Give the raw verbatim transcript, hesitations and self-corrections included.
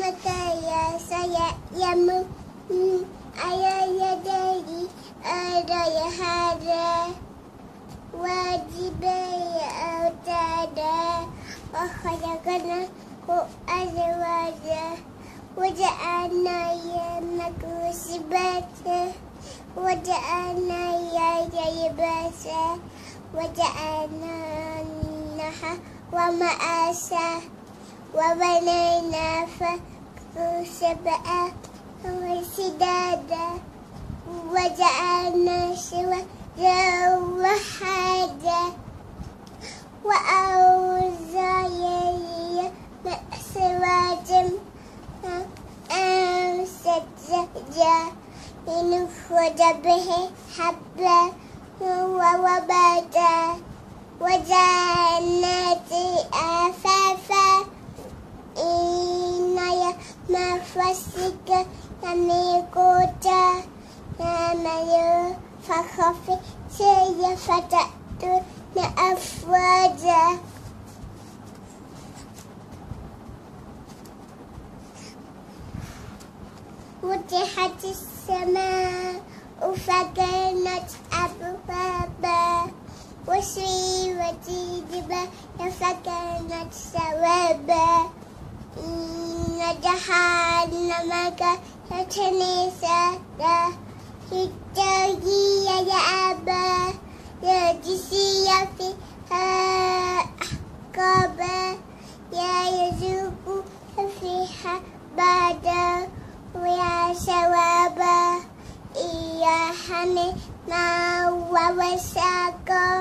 kaya saya yang ayah dari ada hada wajib ada وخلقنا أزواجا وجعلنا يومكم سباتا وجعلنا لباسا وجعلنا النهار ومعاشا وبنينا فوقكم سبعا وشدادا وجعلنا سراجا وحاجا وأوزاعيا سراجا أمسجا لنخرج به حبا ووربادا وجنات ألفافا إن يوم الفصل كان ميقاتا يوم ينفخ في الصور فتأتون أفواجا فتحت السماء فكانت أبوابا وسيرت الجبال فكانت سرابا إن جهنم كانت مرصادا للطاغين مآبا لابثين فيها أحقابا لا يذوقون فيها بردا ولا شرابا إلا حميما وغساقا